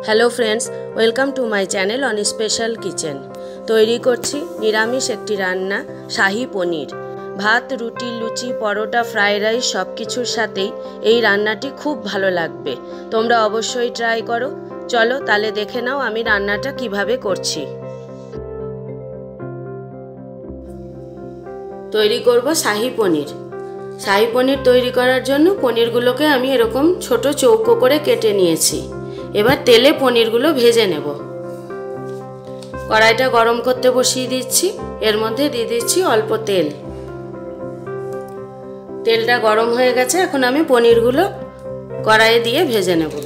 Hello friends, welcome to my channel on special kitchen. तैरी करছি निरामिष একটি রান্না শাহী পনির। ভাত, রুটি, লুচি, পরোটা, ফ্রাইড রাইস সব কিছুর সাথেই এই রান্নাটি খুব ভালো লাগবে। তোমরা অবশ্যই ট্রাই করো। চলো তাহলে দেখে নাও আমি রান্নাটা কিভাবে করছি। তৈরি করব শাহী পনির। শাহী পনির তৈরি করার জন্য পনিরগুলোকে আমি এরকম ছোট চৌকো করে কেটে নিয়েছি। এবার তেলে পনিরগুলো ভেজে নেব। কড়াইটা গরম করতে বসিয়ে দিচ্ছি। এর মধ্যে দিয়ে দিচ্ছি অল্প তেল। তেলটা গরম হয়ে গেছে, এখন আমি পনিরগুলো কড়াইয়ে দিয়ে ভেজে নেব।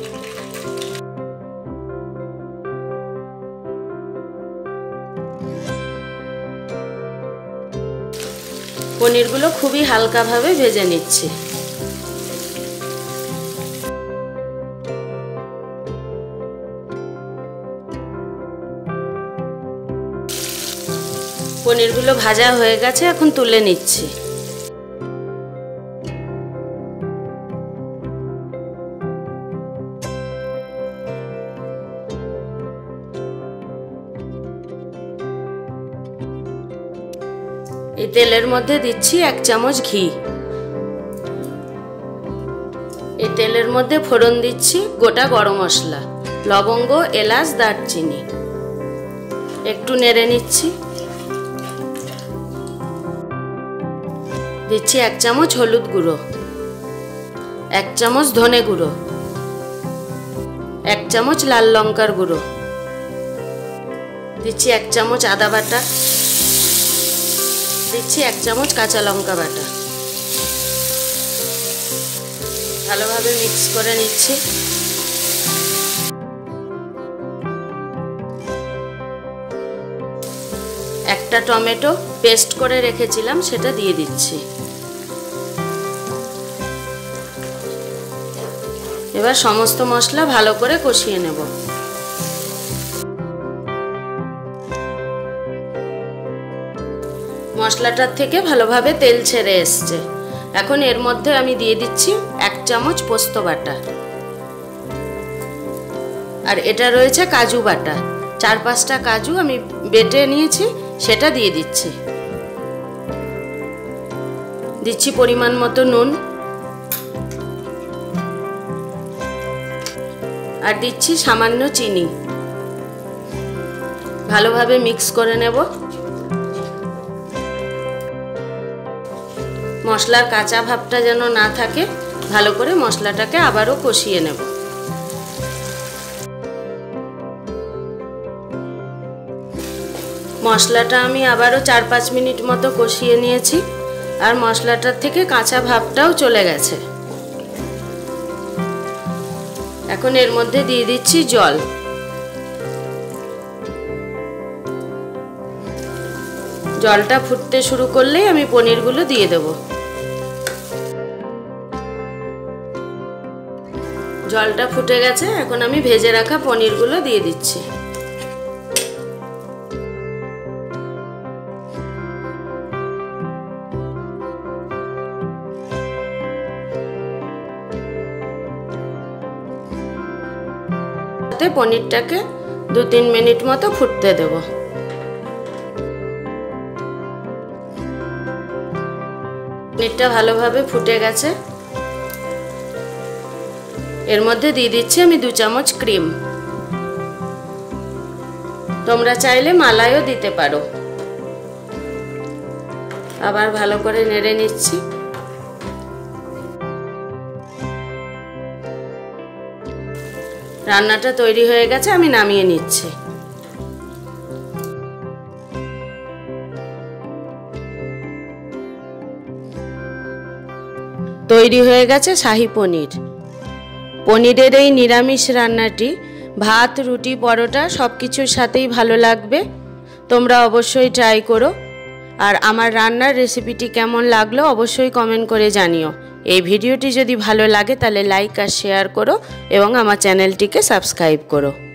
পনিরগুলো খুবই হালকাভাবে ভেজে নিচ্ছি। পনিরগুলো ভাজা হয়ে গেছে, এখন তুলে নিচ্ছি। এই তেলের মধ্যে দিচ্ছি 1 চামচ ঘি। এই তেলের মধ্যে ফোড়ন দিচ্ছি গোটা গরম মশলা, লবঙ্গ, এলাচ, দারচিনি। একটু নেড়ে নিচ্ছি। দিচ্ছি 1 চামচ হলুদ গুঁড়ো, 1 চামচ ধনে গুঁড়ো, 1 চামচ লাল লঙ্কার গুঁড়ো, দিচ্ছি 1 চামচ আদা বাটা, দিচ্ছি 1 চামচ কাঁচা লঙ্কা বাটা। ভালোভাবে মিক্স করে নিচ্ছি। একটা টমেটো পেস্ট করে রেখেছিলাম, সেটা দিয়ে দিচ্ছি। এবার সমস্ত মশলা ভালো করে কষিয়ে নেব। মশলাটার থেকে ভালোভাবে তেল ছেড়ে এসছে। এখন এর মধ্যে আমি দিয়ে দিচ্ছি 1 চামচ পোস্ত বাটা, আর এটা রয়েছে কাজু বাটা। 4-5টা কাজু আমি বেটে নিয়েছি, সেটা দিয়ে দিচ্ছি। দিচ্ছি পরিমাণ মতো নুন, আর দিচ্ছি সামান্য চিনি। ভালোভাবে মিক্স করে নেব। মশলার কাঁচা ভাবটা যেন না থাকে, ভালো করে মশলাটাকে আবারও কষিয়ে নেব। মশলাটা আমি আবারও 4-5 মিনিট মতো কষিয়ে নিয়েছি, আর মশলাটার থেকে কাঁচা ভাবটাও চলে গেছে। এখন এর মধ্যে দিয়ে দিচ্ছি জল। জলটা ফুটতে শুরু করলেই আমি পনিরগুলো দিয়ে দেব। জলটা ফুটে গেছে, এখন আমি ভেজে রাখা পনিরগুলো দিয়ে দিচ্ছি। পনিরটাকে 2-3 মিনিট মতো ফুটতে দেব। পনিরটা ভালোভাবে ফুটে গেছে। এর মধ্যে দিয়ে দিচ্ছি আমি 2 চামচ ক্রিম। তোমরা চাইলে মালাইও দিতে পারো। আবার ভালো করে নেড়ে নিচ্ছি। রান্নাটা তৈরি হয়ে গেছে, আমি নামিয়ে নিচ্ছি। তৈরি হয়ে গেছে শাহী পনির। পনিরের এই নিরামিষ রান্নাটি ভাত, রুটি, পরোটা সব কিছুর সাথেই ভালো লাগবে। তোমরা অবশ্যই ট্রাই করো। আর আমার রান্নার রেসিপিটি কেমন লাগলো অবশ্যই কমেন্ট করে জানিও। এই ভিডিওটি যদি ভালো লাগে তাহলে লাইক আর শেয়ার করো এবং আমার চ্যানেলটিকে সাবস্ক্রাইব করো।